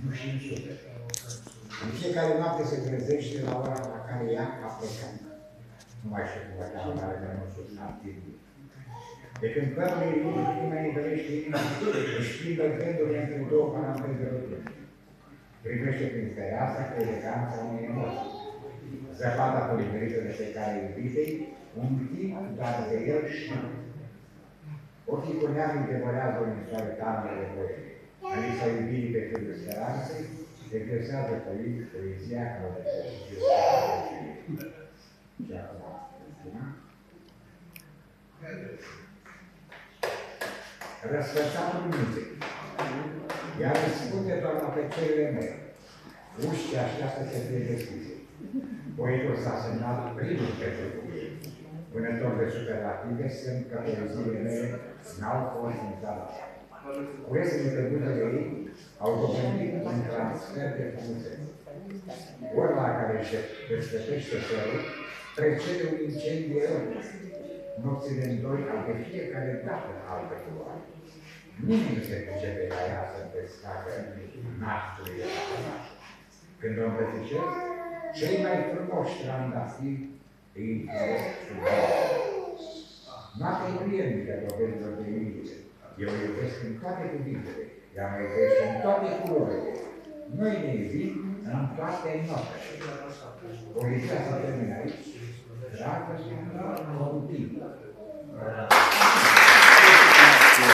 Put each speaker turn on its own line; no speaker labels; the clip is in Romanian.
nu și în suflet. În fiecare noapte se trezește la ora la care ea a plecat. Nu mai știu cum la care mai nu sunt activi. De când părul ei nu mai întâlnește inima, își plimbă gândurile între două paranteze rotune. Privește prin fereastră cu eleganța unei emoții. Zăpada polimerită de pe care iubitei, un timp doar de el și ochii cu neamul devorează o misoare talmă de voie. Alisa iubirii pe felul speranței, exersează poezia ca o exercițiu de și acum, răsfățatul minții. Ea răspunde doar la plăcerile mele. Uștii așteaptă să fie deschise. Poetul s-a semnat primul pentru ei. Vânător de superlative semn că poeziile mele n-au fost instalate. Poezile pe buzele ei au dobândit un transfer de frumusețe. Ori la care se desfătește felul, precede un incendiu erotic. Nopțile în doi au de fiecare dată altă culoare. Nimeni nu se pricepe la ea să desfacă naștului de patănaș. Când o îmbrățișez, cei mai frumoși trandafiri îi înțeles sub viață. Noaptea e prielnică dovedilor de iubire. Eu o iubesc în toate cuvintele, ea mă iubește în toate culorile. Noi ne iubim în toate notele. Poezia se termină aici, dragă și continuă.